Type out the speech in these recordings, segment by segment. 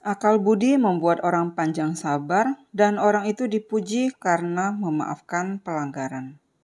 Akal budi membuat orang panjang sabar, dan orang itu dipuji karena memaafkan pelanggaran.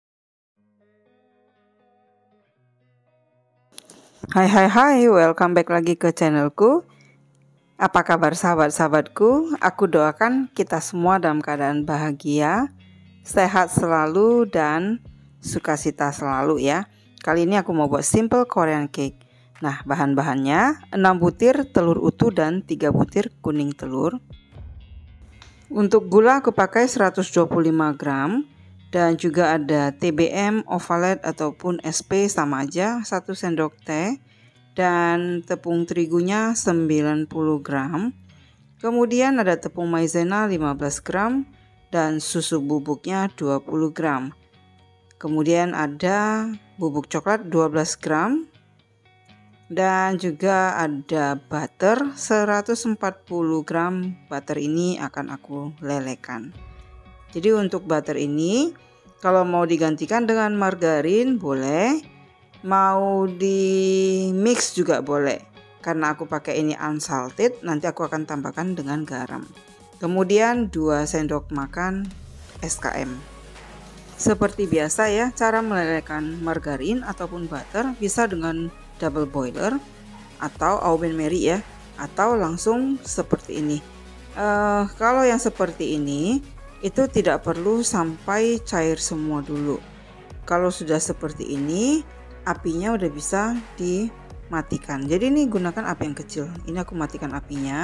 Hai, welcome back lagi ke channelku. Apa kabar sahabat-sahabatku? Aku doakan kita semua dalam keadaan bahagia, sehat selalu, dan sukacita selalu ya. Kali ini aku mau buat simple Korean cake. Nah, bahan-bahannya 6 butir telur utuh dan 3 butir kuning telur. Untuk gula aku pakai 125 gram. Dan juga ada TBM, ovalet ataupun SP sama aja 1 sendok teh. Dan tepung terigunya 90 gram. Kemudian ada tepung maizena 15 gram. Dan susu bubuknya 20 gram. Kemudian ada bubuk coklat 12 gram. Dan juga ada butter 140 gram. Butter ini akan aku lelekan. Jadi untuk butter ini kalau mau digantikan dengan margarin boleh, mau di mix juga boleh. Karena aku pakai ini unsalted, nanti aku akan tambahkan dengan garam. Kemudian 2 sendok makan SKM. Seperti biasa ya, cara melelehkan margarin ataupun butter bisa dengan double boiler atau oven Mary ya, atau langsung seperti ini. Kalau yang seperti ini itu tidak perlu sampai cair semua dulu. Kalau sudah seperti ini, apinya udah bisa dimatikan. Jadi ini gunakan api yang kecil. Ini aku matikan apinya.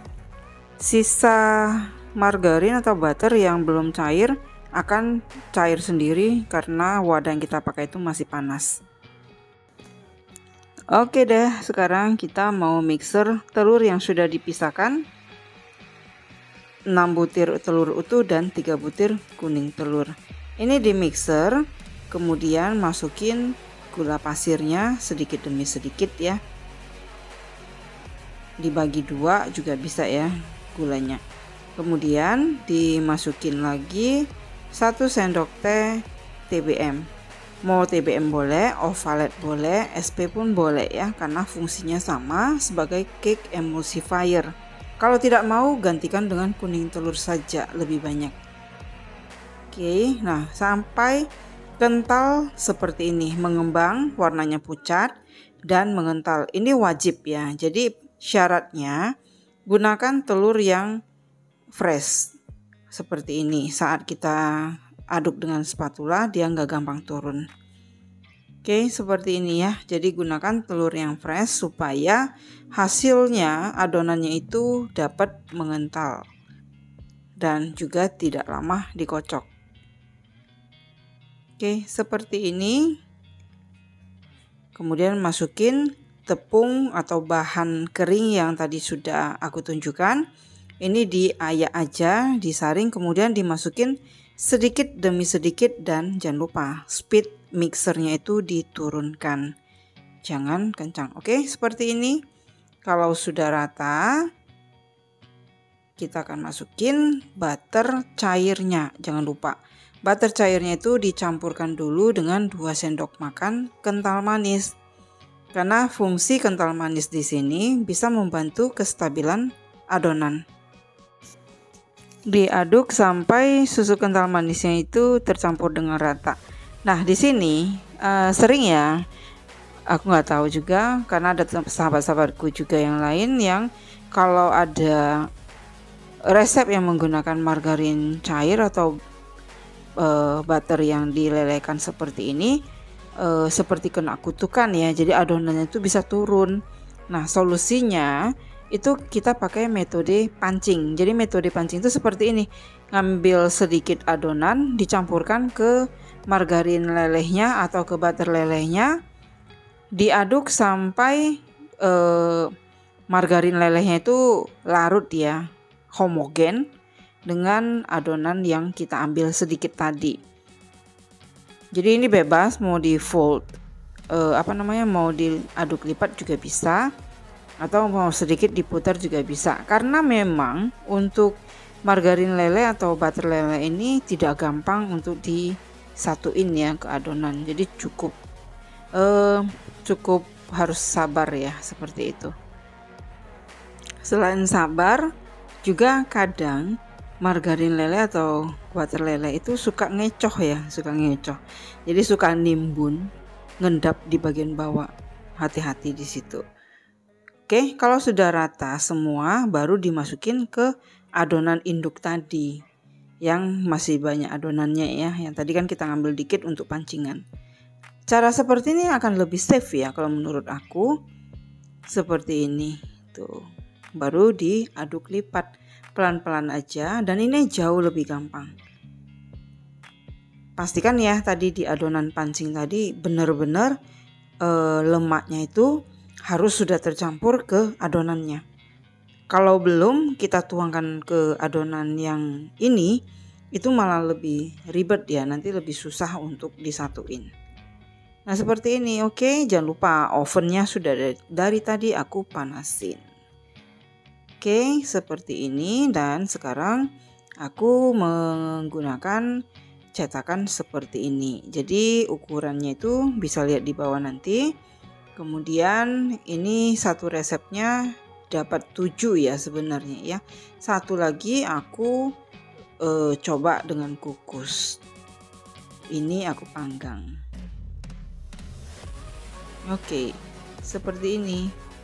Sisa margarin atau butter yang belum cair akan cair sendiri karena wadah yang kita pakai itu masih panas. Oke deh, sekarang kita mau mixer telur yang sudah dipisahkan. 6 butir telur utuh dan 3 butir kuning telur. Ini di mixer, kemudian masukin gula pasirnya sedikit demi sedikit ya. Dibagi 2 juga bisa ya gulanya. Kemudian dimasukin lagi 1 sendok teh TBM. Mau TBM boleh, ovalet boleh, SP pun boleh ya, karena fungsinya sama sebagai cake emulsifier. Kalau tidak mau, gantikan dengan kuning telur saja, lebih banyak. Oke, nah sampai kental seperti ini, mengembang, warnanya pucat dan mengental. Ini wajib ya, jadi syaratnya gunakan telur yang fresh seperti ini. Saat kita aduk dengan spatula, dia nggak gampang turun. Oke, seperti ini ya. Jadi gunakan telur yang fresh supaya hasilnya adonannya itu dapat mengental dan juga tidak lama dikocok. Oke, seperti ini. Kemudian masukin tepung atau bahan kering yang tadi sudah aku tunjukkan. Ini diayak aja, disaring, kemudian dimasukin sedikit demi sedikit dan jangan lupa speed mixernya itu diturunkan, jangan kencang. Oke, seperti ini. Kalau sudah rata, kita akan masukin butter cairnya. Jangan lupa butter cairnya itu dicampurkan dulu dengan 2 sendok makan kental manis, karena fungsi kental manis di sini bisa membantu kestabilan adonan. Diaduk sampai susu kental manisnya itu tercampur dengan rata. Nah, di sini sering ya, aku nggak tahu juga karena ada sahabat-sahabatku juga yang lain yang kalau ada resep yang menggunakan margarin cair atau butter yang dilelehkan seperti ini, seperti kena kutukan ya, jadi adonannya itu bisa turun. Nah, solusinya itu kita pakai metode pancing. Jadi metode pancing itu seperti ini, ngambil sedikit adonan dicampurkan ke margarin lelehnya atau ke butter lelehnya, diaduk sampai margarin lelehnya itu larut ya, homogen dengan adonan yang kita ambil sedikit tadi. Jadi ini bebas mau di fold mau diaduk lipat juga bisa, atau mau sedikit diputar juga bisa. Karena memang untuk margarin lele atau butter lele ini tidak gampang untuk disatuin ya ke adonan. Jadi cukup harus sabar ya, seperti itu. Selain sabar, juga kadang margarin lele atau butter lele itu suka ngecoh ya, jadi suka nimbun, ngendap di bagian bawah. Hati-hati di situ. Oke, kalau sudah rata semua baru dimasukin ke adonan induk tadi yang masih banyak adonannya ya, yang tadi kan kita ngambil dikit untuk pancingan. Cara seperti ini akan lebih safe ya kalau menurut aku. Seperti ini tuh, baru diaduk lipat pelan-pelan aja, dan ini jauh lebih gampang. Pastikan ya tadi di adonan pancing tadi benar-benar lemaknya itu harus sudah tercampur ke adonannya. Kalau belum, kita tuangkan ke adonan yang ini, itu malah lebih ribet ya, nanti lebih susah untuk disatuin. Nah seperti ini. Oke, jangan lupa ovennya sudah dari tadi aku panasin. Oke, seperti ini. Dan sekarang aku menggunakan cetakan seperti ini. Jadi ukurannya itu bisa lihat di bawah nanti. Kemudian ini satu resepnya dapat 7 ya sebenarnya ya. Satu lagi aku coba dengan kukus. Ini aku panggang. Oke, seperti ini.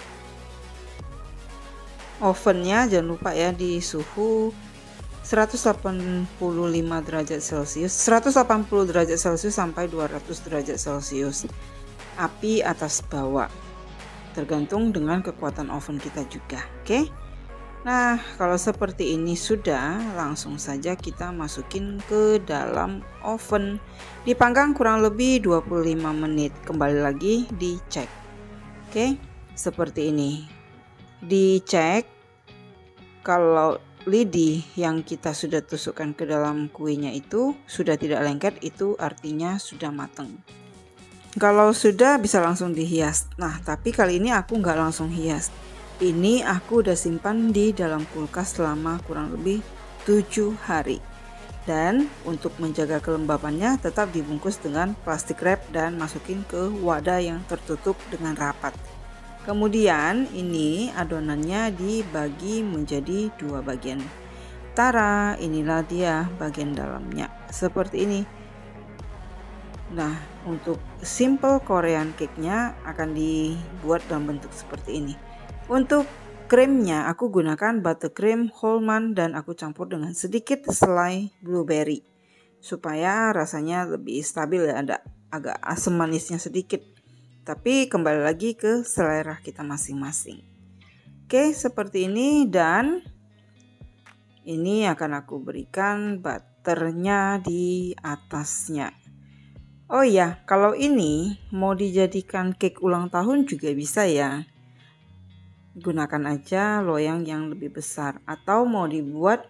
Ovennya jangan lupa ya di suhu 185 derajat Celcius, 180 derajat Celcius sampai 200 derajat Celcius. Api atas bawah, tergantung dengan kekuatan oven kita juga. Oke. Nah, kalau seperti ini sudah, langsung saja kita masukin ke dalam oven. Dipanggang kurang lebih 25 menit. Kembali lagi dicek. Oke, seperti ini. Dicek kalau lidi yang kita sudah tusukkan ke dalam kuenya itu sudah tidak lengket, itu artinya sudah matang. Kalau sudah bisa langsung dihias. Nah, tapi kali ini aku nggak langsung hias. Ini aku udah simpan di dalam kulkas selama kurang lebih 7 hari. Dan untuk menjaga kelembabannya tetap dibungkus dengan plastik wrap dan masukin ke wadah yang tertutup dengan rapat. Kemudian ini adonannya dibagi menjadi 2 bagian. Tara, inilah dia bagian dalamnya. Seperti ini. Nah, untuk simple Korean cake-nya akan dibuat dalam bentuk seperti ini. Untuk krimnya aku gunakan buttercream Holman dan aku campur dengan sedikit selai blueberry supaya rasanya lebih stabil ya, ada agak asam manisnya sedikit. Tapi kembali lagi ke selera kita masing-masing. Oke, seperti ini, dan ini akan aku berikan butternya di atasnya. Oh ya, kalau ini mau dijadikan cake ulang tahun juga bisa ya. Gunakan aja loyang yang lebih besar, atau mau dibuat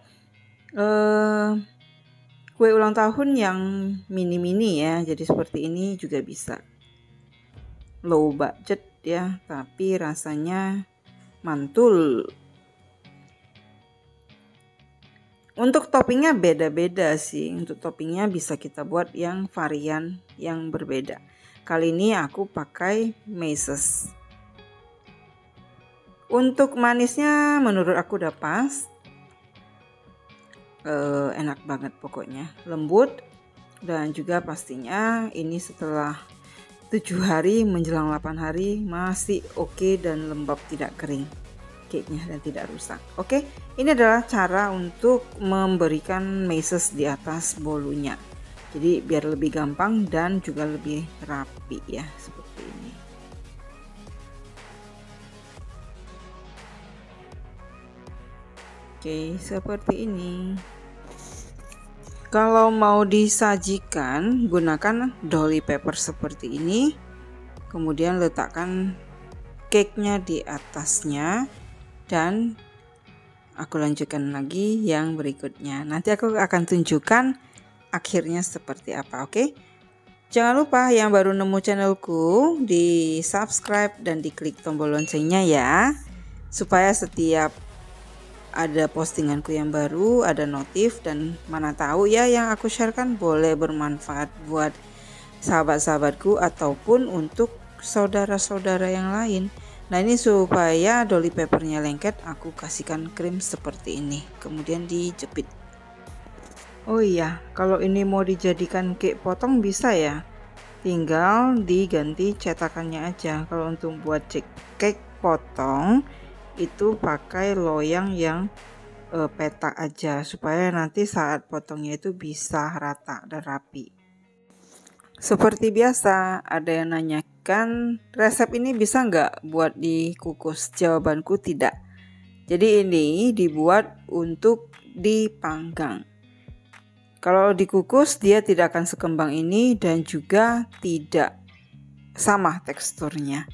kue ulang tahun yang mini-mini ya, jadi seperti ini juga bisa. Low budget ya, tapi rasanya mantul. Untuk toppingnya beda-beda sih. Untuk toppingnya bisa kita buat yang varian yang berbeda. Kali ini aku pakai meses. Untuk manisnya menurut aku udah pas. Enak banget pokoknya, lembut, dan juga pastinya ini setelah 7 hari menjelang 8 hari masih oke dan lembab, tidak kering cake-nya dan tidak rusak. Oke, ini adalah cara untuk memberikan meses di atas bolunya. Jadi biar lebih gampang dan juga lebih rapi ya, seperti ini. Oke, seperti ini. Kalau mau disajikan, gunakan dolly paper seperti ini. Kemudian letakkan cake-nya di atasnya. Dan aku lanjutkan lagi yang berikutnya. Nanti aku akan tunjukkan akhirnya seperti apa, oke? Jangan lupa yang baru nemu channelku, di subscribe dan diklik tombol loncengnya ya. Supaya setiap ada postinganku yang baru, ada notif, dan mana tahu ya yang aku sharekan boleh bermanfaat buat sahabat-sahabatku ataupun untuk saudara-saudara yang lain. Nah ini supaya doli papernya lengket, aku kasihkan krim seperti ini, kemudian dijepit. Oh iya, kalau ini mau dijadikan cake potong bisa ya, tinggal diganti cetakannya aja. Kalau untuk buat cake potong itu pakai loyang yang petak aja, supaya nanti saat potongnya itu bisa rata dan rapi. Seperti biasa, ada yang nanyakan resep ini bisa nggak buat dikukus? Jawabanku tidak. Jadi ini dibuat untuk dipanggang. Kalau dikukus dia tidak akan sekembang ini dan juga tidak sama teksturnya.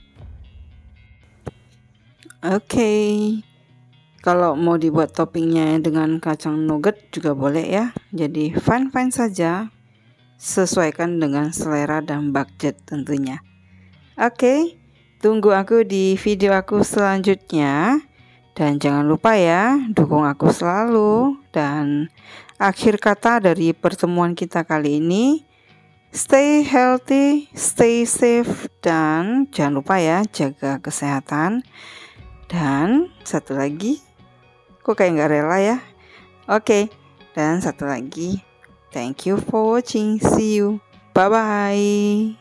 Oke. Kalau mau dibuat toppingnya dengan kacang nugget juga boleh ya. Jadi fine-fine saja. Sesuaikan dengan selera dan budget tentunya. Oke, tunggu aku di video aku selanjutnya. Dan jangan lupa ya, dukung aku selalu. Dan akhir kata dari pertemuan kita kali ini, stay healthy, stay safe, dan jangan lupa ya, jaga kesehatan. Dan satu lagi, kok kayak nggak rela ya? Oke, dan satu lagi, thank you for watching. See you. Bye-bye.